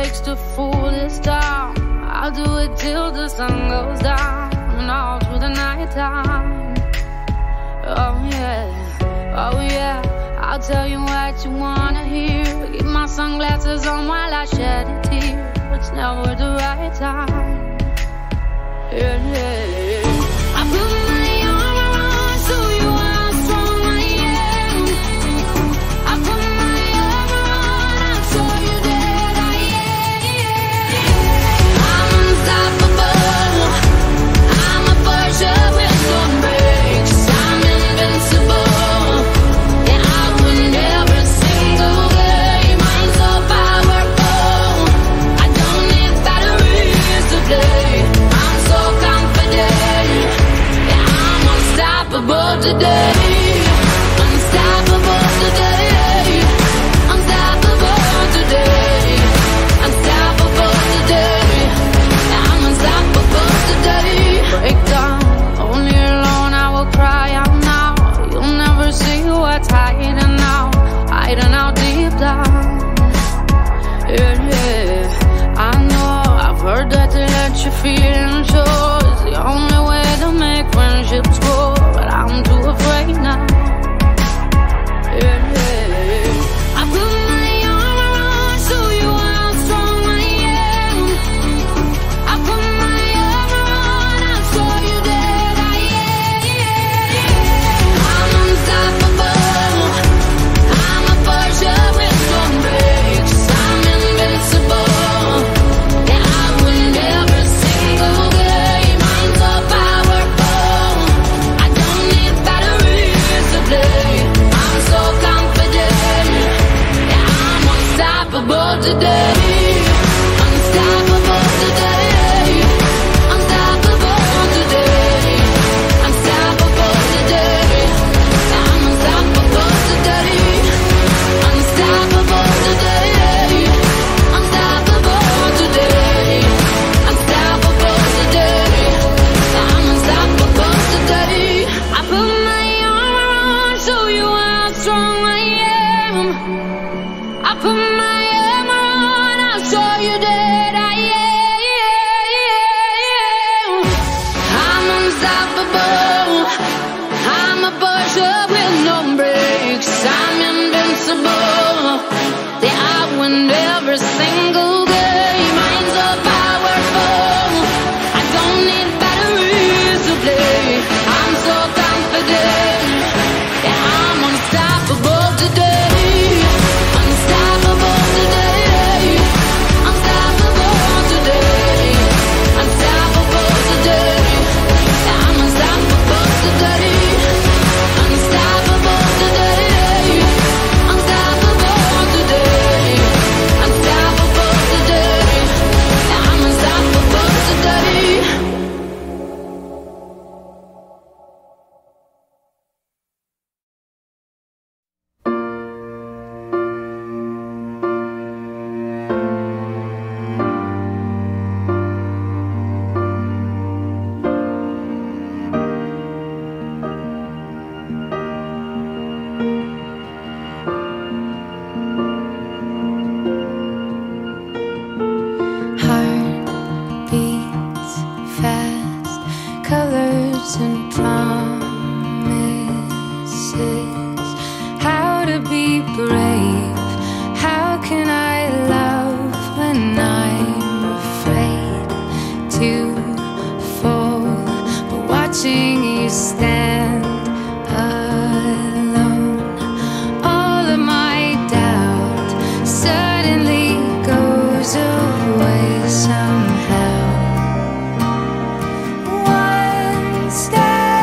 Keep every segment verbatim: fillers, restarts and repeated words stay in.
takes to fool this town. I'll do it till the sun goes down and all through the night time. Oh yeah, oh yeah, I'll tell you what you wanna hear. Keep my sunglasses on while I shed a tear. It's never the right time. Yeah, yeah. I put my arm around so you how strong I am. I put my arm around and show you that I am. I'm unstoppable. I'm a Porsche with no brakes. I'm invincible. Yeah, I win every single game. I'm so powerful. I don't need batteries to play. I'm so confident. Yeah, I'm unstoppable today. Unstoppable today. Unstoppable today. Unstoppable today. Yeah, I'm unstoppable today. Break down, only alone I will cry out now. You'll never see what's hiding out, hiding out deep down. Yeah, yeah, I know, I've heard that to let you feel and show is the only way to make friendships grow, but I'm too afraid now. Yeah, yeah, I put my arm around so you how strong I am. I put my arm around and show you that I am. I'm unstoppable. I'm a Porsche with no brakes. I'm invincible. Yeah, I win every single game. I'm so powerful. I don't need batteries to play. I'm so confident. Yeah, I'm unstoppable today. Unstoppable today. Unstoppable today. Unstoppable today. Yeah, I'm unstoppable today. Unstoppable today. Unstoppable today. Unstoppable today. Yeah, I'm unstoppable today. I put my arm around, show you how strong I am. I put my arm around, I'll show you that I am. I'm unstoppable. I'm a Porsche with no brakes. I'm invincible. Yeah, I win every single game. I'm so powerful. I don't need batteries to play. I'm so confident. Yeah, I'm unstoppable today. Unstoppable today. Unstoppable today. Unstoppable today. Yeah, I'm unstoppable today. Unstoppable today. Unstoppable today. Unstoppable today. Yeah, I'm unstoppable today. Heart beats fast, colors and promises. How to be brave? How can I love when I'm afraid to fall? But watching you stand alone, all of my doubt suddenly goes away somehow. One step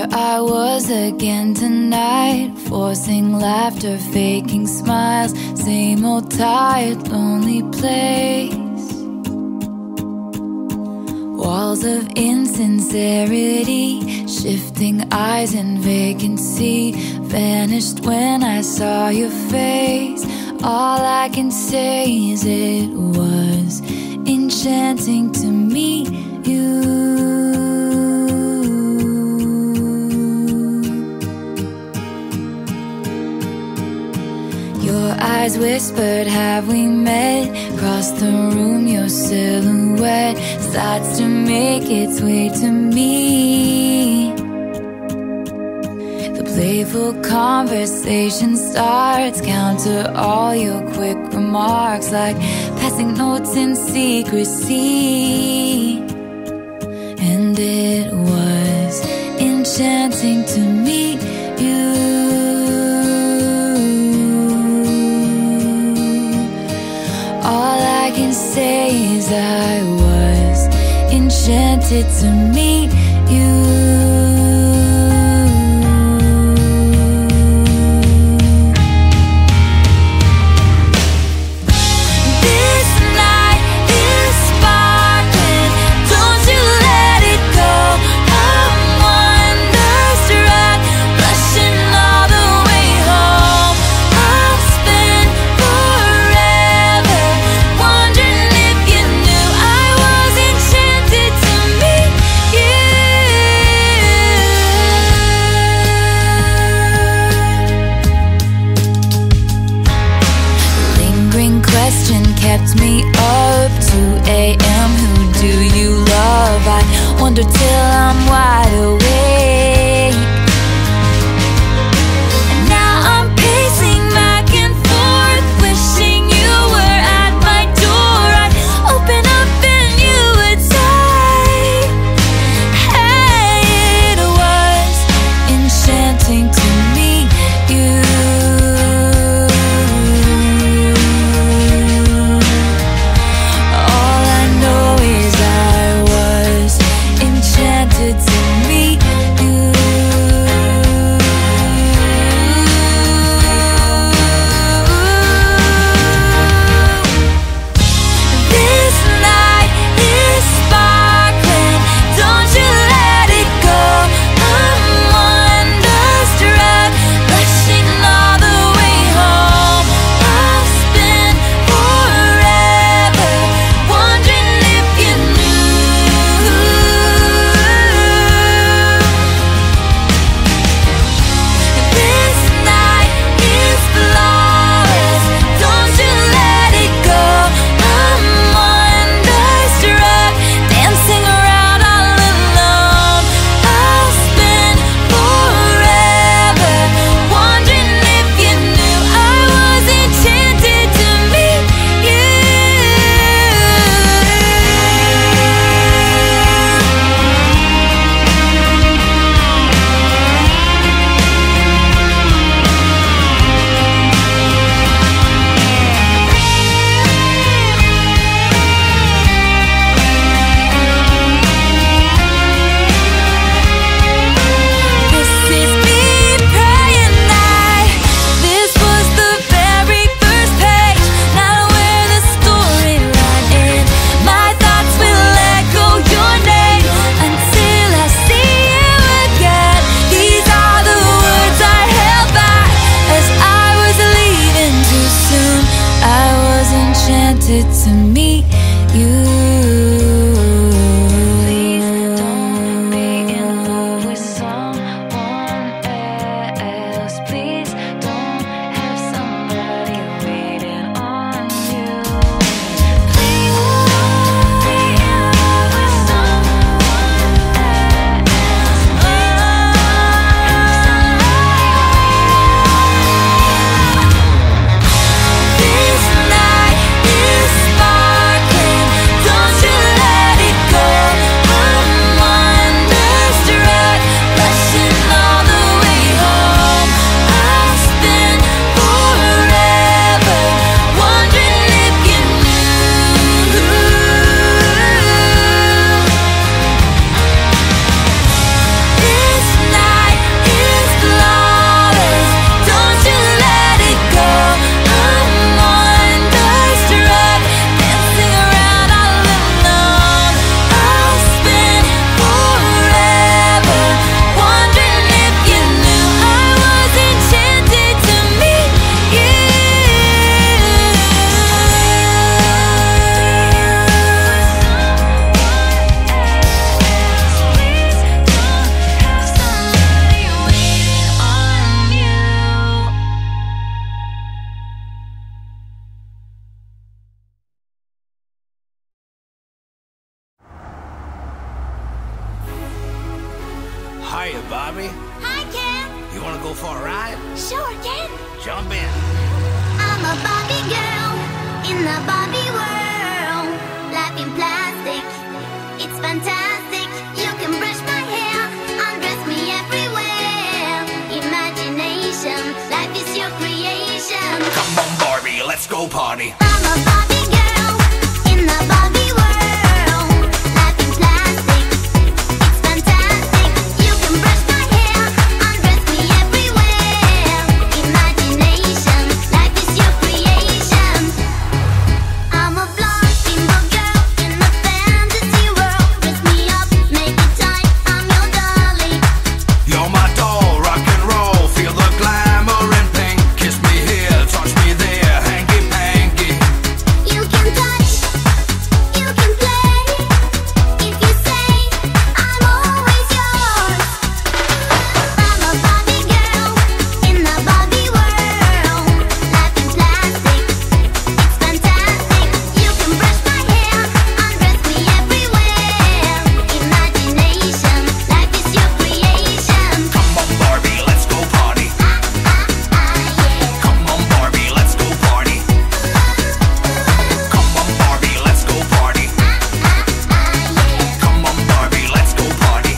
I was again tonight, forcing laughter, faking smiles. Same old tired, lonely place. Walls of insincerity, shifting eyes and vacancy. Vanished when I saw your face. All I can say is it was enchanting to meet you. Your eyes whispered, have we met? Across the room, your silhouette starts to make its way to me. The playful conversation starts, counter all your quick remarks, like passing notes in secrecy. And it was enchanting to meet you. All I can say is I was enchanted to meet you. Kept me up, two A M Who do you love? I wonder till I'm wide awake. And now I'm pacing back and forth, wishing you were at my door. I'd open up and you would say, hey, it was enchanting to meet you. Barbie. Hi, Ken. You wanna go for a ride? Sure, Ken. Jump in. I'm a Barbie girl in the Barbie world. Life in plastic, it's fantastic. You can brush my hair, undress me everywhere. Imagination, life is your creation. Come on, Barbie, let's go party. I'm a Barbie girl in the Barbie world. Life in plastic, it's fantastic. You can brush my hair, undress me everywhere. Imagination, life is your creation. I'm a blonde single girl in a fantasy world. Dress me up, make it tight, I'm your dolly. You're my doll, rock and roll. Feel the glamour and pink. Kiss me here, touch me there, hanky panky. You can touch, you can play. If you say I'm always yours. I'm a Barbie girl in the Barbie world. Life in plastic, it's fantastic. You can brush my hair, undress me everywhere. Imagination, life is your creation. Come on, Barbie, let's go party. Ah, ah, ah, yeah. Come on, Barbie, let's go party. Come on, Barbie, let's go party. Ah, ah, ah, yeah. Come on, Barbie, let's go party.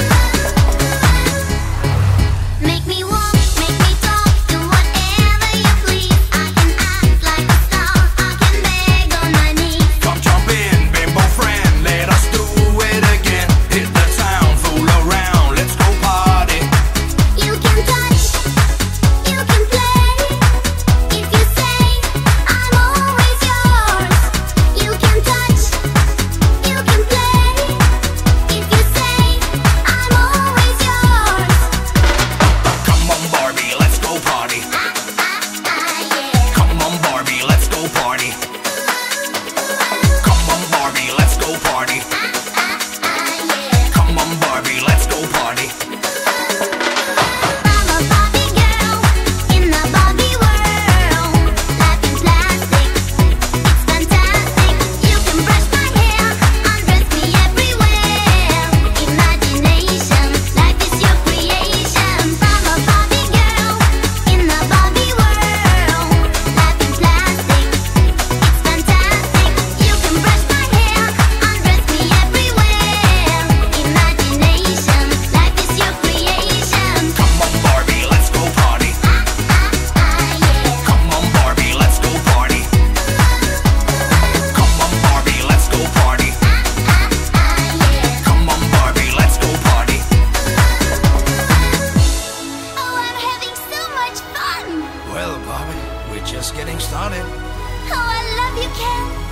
Make me walk, make me talk, do whatever you please. I can act like a star, I can beg on my knees. Come jump in, bimbo friend, let us do it again. Hit the town, fool around, let's go party. You can touch, you can play. If you say I'm always yours. You can touch, you can play. If you say I'm always yours. Come on, Barbie, let's go party. Ah, ah, ah, yeah. Come on, Barbie, let's go party. Come on, Barbie, let's go party. Ah, ah, ah, yeah. Come on, Barbie, let's go party. I'm a Barbie girl in the Barbie world. Life in plastic, it's fantastic. You can brush my hair, undress me everywhere. Imagination, life is your creation. I'm a Barbie girl in the Barbie world. Life in plastic, it's fantastic. You can brush my hair, undress me everywhere. Imagination, life is your creation. Come on, Barbie, let's go party. Ah, ah, ah, yeah. Come on, Barbie, let's go party. Come on, Barbie, let's go party. Ah, ah, yeah. Come on, Barbie, let's go party. Oh, I'm having so much fun. Well, Barbie, we're just getting started. Oh, I love you, Ken.